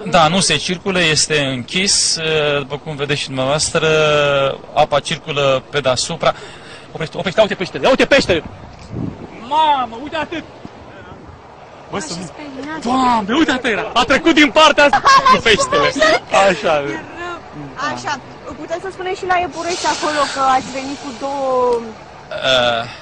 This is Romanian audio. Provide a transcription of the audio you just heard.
Da, nu se circulă, este închis, după cum vedeți și dumneavoastră, apa circulă pe deasupra. Oprește, uite peștele, uite peștele! Mamă, uite atât! Bă, să nu... Doamne, uite atât era! A trecut din partea asta cu peștele! Așa. Așa, puteți să spuneți și la Epurești acolo că ați venit cu două...